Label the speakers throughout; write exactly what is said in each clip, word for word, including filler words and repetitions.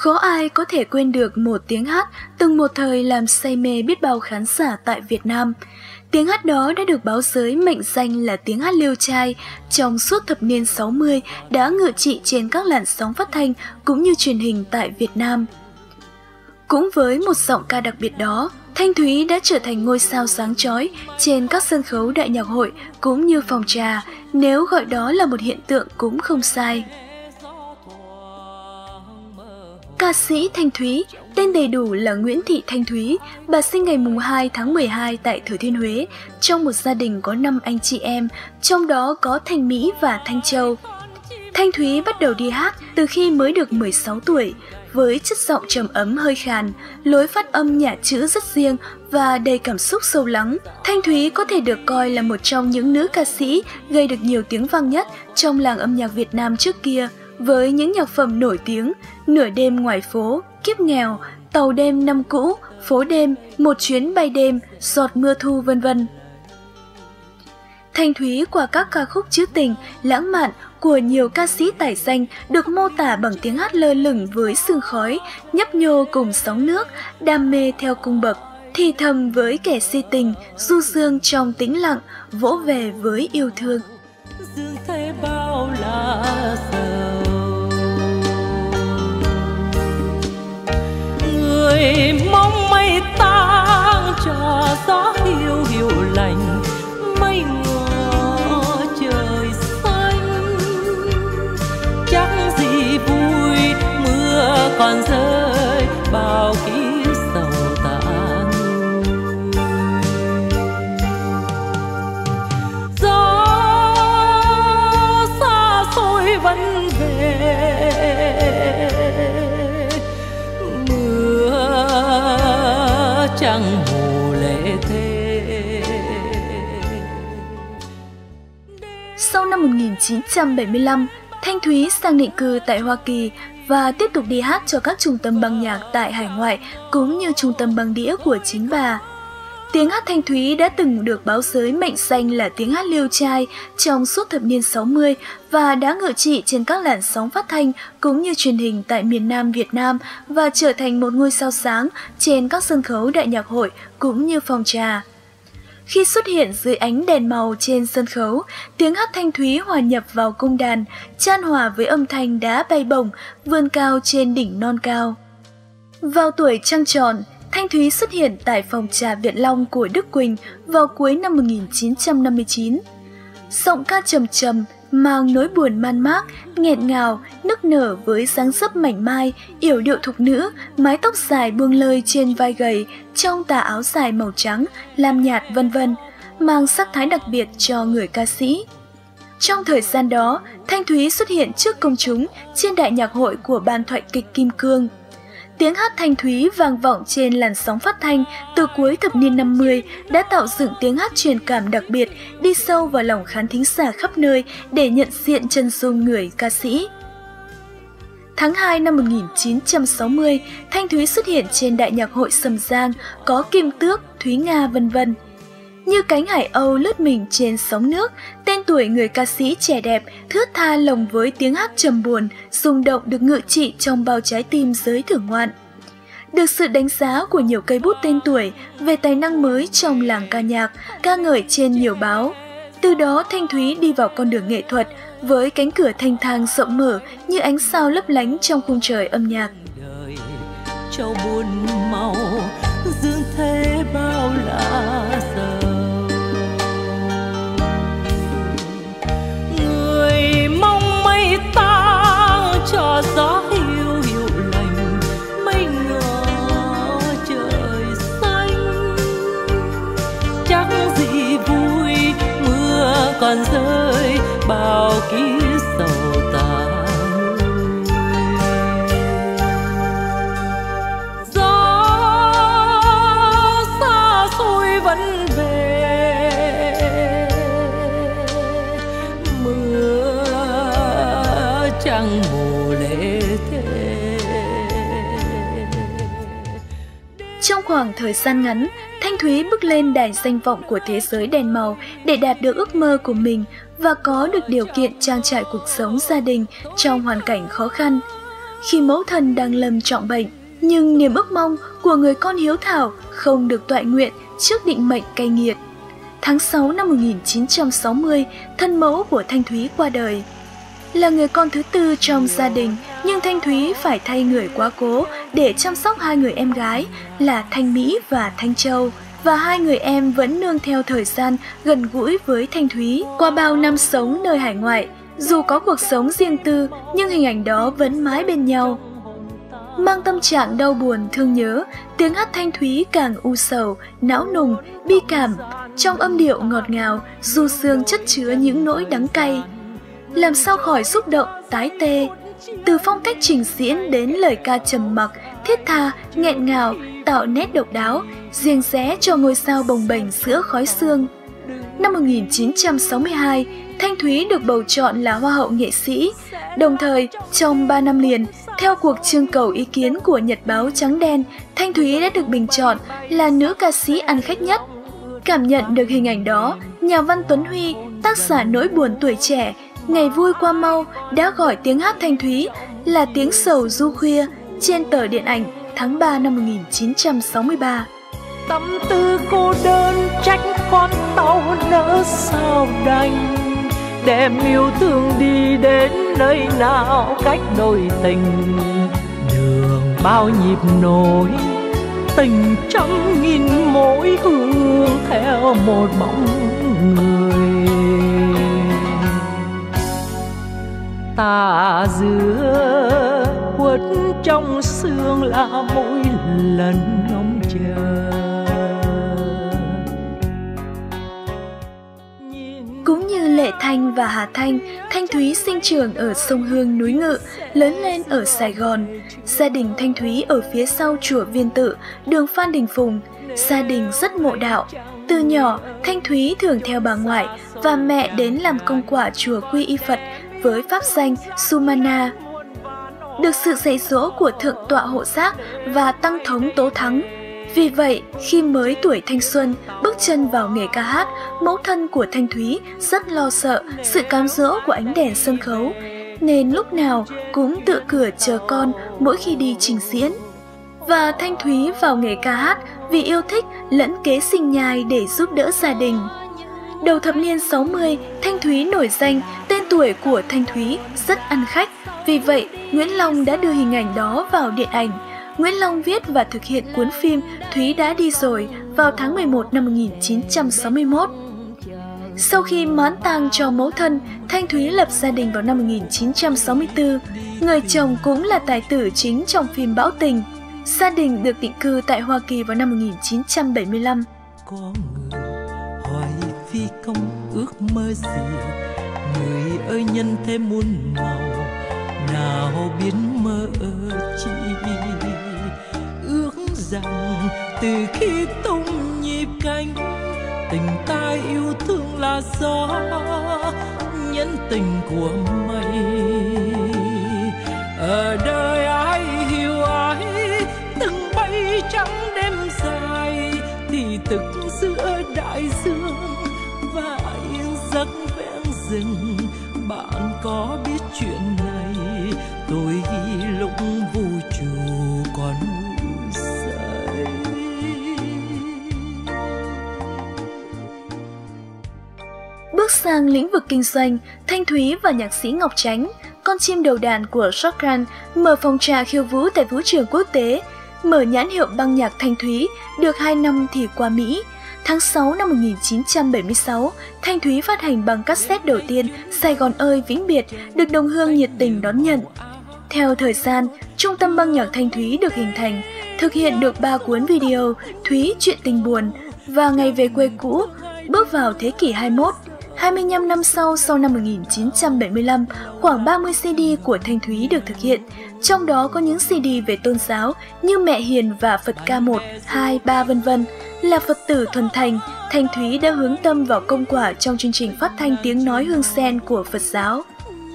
Speaker 1: Khó ai có thể quên được một tiếng hát từng một thời làm say mê biết bao khán giả tại Việt Nam. Tiếng hát đó đã được báo giới mệnh danh là tiếng hát liêu trai, trong suốt thập niên sáu mươi đã ngự trị trên các làn sóng phát thanh cũng như truyền hình tại Việt Nam. Cũng với một giọng ca đặc biệt đó, Thanh Thúy đã trở thành ngôi sao sáng chói trên các sân khấu đại nhạc hội cũng như phòng trà, nếu gọi đó là một hiện tượng cũng không sai. Ca sĩ Thanh Thúy, tên đầy đủ là Nguyễn Thị Thanh Thúy, bà sinh ngày hai tháng mười hai tại Thừa Thiên Huế, trong một gia đình có năm anh chị em, trong đó có Thanh Mỹ và Thanh Châu. Thanh Thúy bắt đầu đi hát từ khi mới được mười sáu tuổi, với chất giọng trầm ấm hơi khàn, lối phát âm nhả chữ rất riêng và đầy cảm xúc sâu lắng. Thanh Thúy có thể được coi là một trong những nữ ca sĩ gây được nhiều tiếng vang nhất trong làng âm nhạc Việt Nam trước kia, với những nhạc phẩm nổi tiếng Nửa đêm ngoài phố, Kiếp nghèo, Tàu đêm năm cũ, Phố đêm, Một chuyến bay đêm, Giọt mưa thu vân vân. Thanh Thúy qua các ca khúc trữ tình, lãng mạn của nhiều ca sĩ tài danh được mô tả bằng tiếng hát lơ lửng với sương khói, nhấp nhô cùng sóng nước, đam mê theo cung bậc, thì thầm với kẻ si tình, du dương trong tĩnh lặng, vỗ về với yêu thương.
Speaker 2: Dương thấy bao là sầu, người mong mây tang cho gió hiu hiu lành, mây ngỏ trời xanh, chắc gì vui mưa còn rơi bao ký sầu tàn. Gió xa xôi vẫn về, chẳng hồ lệ thế.
Speaker 1: Sau năm một nghìn chín trăm bảy mươi lăm, Thanh Thúy sang định cư tại Hoa Kỳ và tiếp tục đi hát cho các trung tâm băng nhạc tại hải ngoại cũng như trung tâm băng đĩa của chính bà. Tiếng hát Thanh Thúy đã từng được báo giới mệnh danh là tiếng hát liêu trai trong suốt thập niên sáu mươi và đã ngự trị trên các làn sóng phát thanh cũng như truyền hình tại miền Nam Việt Nam và trở thành một ngôi sao sáng trên các sân khấu đại nhạc hội cũng như phòng trà. Khi xuất hiện dưới ánh đèn màu trên sân khấu, tiếng hát Thanh Thúy hòa nhập vào cung đàn, chan hòa với âm thanh đá bay bổng, vươn cao trên đỉnh non cao. Vào tuổi trăng tròn, Thanh Thúy xuất hiện tại phòng trà Việt Long của Đức Quỳnh vào cuối năm một nghìn chín trăm năm mươi chín. Giọng ca trầm trầm, mang nỗi buồn man mác, nghẹn ngào, nức nở với dáng dấp mảnh mai, yểu điệu thục nữ, mái tóc dài buông lơi trên vai gầy, trong tà áo dài màu trắng, lam nhạt vân vân, mang sắc thái đặc biệt cho người ca sĩ. Trong thời gian đó, Thanh Thúy xuất hiện trước công chúng trên đại nhạc hội của ban thoại kịch Kim Cương. Tiếng hát Thanh Thúy vang vọng trên làn sóng phát thanh từ cuối thập niên năm mươi đã tạo dựng tiếng hát truyền cảm đặc biệt, đi sâu vào lòng khán thính giả khắp nơi để nhận diện chân dung người ca sĩ. Tháng hai năm một nghìn chín trăm sáu mươi, Thanh Thúy xuất hiện trên đại nhạc hội Sầm Giang, có Kim Tước, Thúy Nga vân vân. Như cánh hải âu lướt mình trên sóng nước, tên tuổi người ca sĩ trẻ đẹp, thướt tha lồng với tiếng hát trầm buồn, rung động được ngự trị trong bao trái tim giới thưởng ngoạn. Được sự đánh giá của nhiều cây bút tên tuổi về tài năng mới trong làng ca nhạc, ca ngợi trên nhiều báo. Từ đó Thanh Thúy đi vào con đường nghệ thuật với cánh cửa thanh thang rộng mở như ánh sao lấp lánh trong khung trời âm nhạc.
Speaker 2: Đời châu buồn màu dương thế bao là giờ, người mong mây tang cho gió hiu hiu lành, mây ngỏ trời xanh, chắc gì vui mưa còn rơi bao ký sầu tàn. Gió xa xôi vẫn về, mưa chẳng mùa lễ thế.
Speaker 1: Trong khoảng thời gian ngắn, Thanh Thúy bước lên đài danh vọng của thế giới đèn màu để đạt được ước mơ của mình và có được điều kiện trang trải cuộc sống gia đình trong hoàn cảnh khó khăn. khi mẫu thân đang lâm trọng bệnh. Nhưng niềm ước mong của người con hiếu thảo không được toại nguyện trước định mệnh cay nghiệt. Tháng sáu năm một nghìn chín trăm sáu mươi, thân mẫu của Thanh Thúy qua đời. Là người con thứ tư trong gia đình, nhưng Thanh Thúy phải thay người quá cố để chăm sóc hai người em gái là Thanh Mỹ và Thanh Châu. Và hai người em vẫn nương theo thời gian gần gũi với Thanh Thúy qua bao năm sống nơi hải ngoại. Dù có cuộc sống riêng tư, nhưng hình ảnh đó vẫn mãi bên nhau. Mang tâm trạng đau buồn thương nhớ, tiếng hát Thanh Thúy càng u sầu, não nùng, bi cảm, trong âm điệu ngọt ngào, du dương chất chứa những nỗi đắng cay. Làm sao khỏi xúc động, tái tê. Từ phong cách trình diễn đến lời ca trầm mặc, thiết tha, nghẹn ngào, tạo nét độc đáo, riêng rẽ cho ngôi sao bồng bềnh giữa khói sương. Năm một nghìn chín trăm sáu mươi hai, Thanh Thúy được bầu chọn là Hoa hậu nghệ sĩ. Đồng thời, trong ba năm liền, theo cuộc trưng cầu ý kiến của Nhật báo Trắng Đen, Thanh Thúy đã được bình chọn là nữ ca sĩ ăn khách nhất. Cảm nhận được hình ảnh đó, nhà văn Tuấn Huy, tác giả Nỗi buồn tuổi trẻ, Ngày vui qua mau đã gọi tiếng hát Thanh Thúy là tiếng sầu du khuya trên tờ Điện Ảnh tháng ba năm một nghìn chín trăm sáu mươi ba.
Speaker 2: Tâm tư cô đơn trách con tàu nỡ sao đành, đem yêu thương đi đến nơi nào cách đôi tình. Đường bao nhịp nối, tình trăm nghìn mỗi hướng theo một bóng người. Ta giữa khuất trong sương là mỗi lần ngóng chờ.
Speaker 1: Cũng như Lệ Thanh và Hà Thanh, Thanh Thúy sinh trưởng ở sông Hương núi Ngự, lớn lên ở Sài Gòn. Gia đình Thanh Thúy ở phía sau chùa Viên Tự, đường Phan Đình Phùng. Gia đình rất mộ đạo. Từ nhỏ, Thanh Thúy thường theo bà ngoại và mẹ đến làm công quả chùa Quy Y Phật với pháp danh Sumana. Được sự dạy dỗ của Thượng tọa Hộ Giác và Tăng thống Tố Thắng. Vì vậy, khi mới tuổi thanh xuân, bước chân vào nghề ca hát, mẫu thân của Thanh Thúy rất lo sợ sự cám dỗ của ánh đèn sân khấu, nên lúc nào cũng tự cửa chờ con mỗi khi đi trình diễn. Và Thanh Thúy vào nghề ca hát vì yêu thích lẫn kế sinh nhai để giúp đỡ gia đình. Đầu thập niên sáu mươi, Thanh Thúy nổi danh, tên tuổi của Thanh Thúy rất ăn khách. Vì vậy, Nguyễn Long đã đưa hình ảnh đó vào điện ảnh. Nguyễn Long viết và thực hiện cuốn phim Thúy đã đi rồi vào tháng mười một năm một nghìn chín trăm sáu mươi mốt. Sau khi mãn tang cho mẫu thân, Thanh Thúy lập gia đình vào năm một nghìn chín trăm sáu mươi tư. Người chồng cũng là tài tử chính trong phim Bão Tình. Gia đình được định cư tại Hoa Kỳ vào năm một nghìn chín trăm bảy mươi lăm.
Speaker 2: Có người hỏi phi công ước mơ gì, người ơi nhân thế muôn màu, nào biến mơ chi. Ước rằng từ khi tung nhịp cánh, tình ta yêu thương là gió, nhân tình của mây. Ở đời ai hiểu ai, từng bay trắng đêm dài, thì tức giữa đại dương và yên giấc vẽn rừng. Bạn có biết chuyện này, tôi ghi lúc vũ trụ còn ngủ say.
Speaker 1: Bước sang lĩnh vực kinh doanh, Thanh Thúy và nhạc sĩ Ngọc Chánh, con chim đầu đàn của Shotgun, mở phòng trà khiêu vũ tại vũ trường quốc tế, mở nhãn hiệu băng nhạc Thanh Thúy, được hai năm thì qua Mỹ. Tháng sáu năm một nghìn chín trăm bảy mươi sáu, Thanh Thúy phát hành băng cassette đầu tiên Sài Gòn ơi vĩnh biệt, được đồng hương nhiệt tình đón nhận. Theo thời gian, Trung tâm băng nhạc Thanh Thúy được hình thành, thực hiện được ba cuốn video Thúy chuyện tình buồn và Ngày về quê cũ, bước vào thế kỷ hai mươi mốt. hai mươi lăm năm sau, sau năm một nghìn chín trăm bảy mươi lăm, khoảng ba mươi xê đê của Thanh Thúy được thực hiện, trong đó có những xê đê về tôn giáo như Mẹ Hiền và Phật ca một, hai, ba vân vân. Là Phật tử thuần thành, Thanh Thúy đã hướng tâm vào công quả trong chương trình phát thanh tiếng nói hương sen của Phật giáo.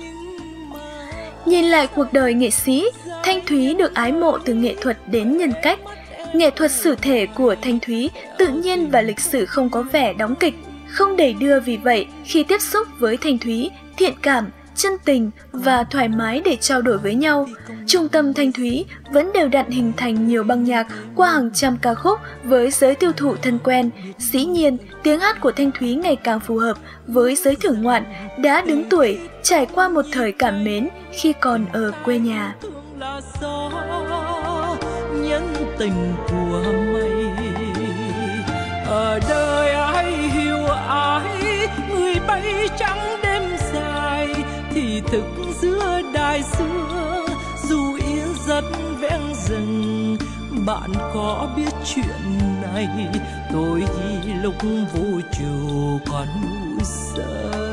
Speaker 1: Nhìn lại cuộc đời nghệ sĩ, Thanh Thúy được ái mộ từ nghệ thuật đến nhân cách. Nghệ thuật sử thể của Thanh Thúy tự nhiên và lịch sử không có vẻ đóng kịch, không đẩy đưa. Vì vậy, khi tiếp xúc với Thanh Thúy, thiện cảm, chân tình và thoải mái để trao đổi với nhau. Trung tâm Thanh Thúy vẫn đều đặn hình thành nhiều băng nhạc qua hàng trăm ca khúc với giới tiêu thụ thân quen. Dĩ nhiên, tiếng hát của Thanh Thúy ngày càng phù hợp với giới thưởng ngoạn, đã đứng tuổi, trải qua một thời cảm mến khi còn ở quê nhà.
Speaker 2: Là gió nhân tình của mây, ở đời ai hiểu ai, người bay trắng đêm dài, thì thực giữa đài xưa dù yên rất ven rừng. Bạn có biết chuyện này, tôi lúc vũ trụ còn núi sơ.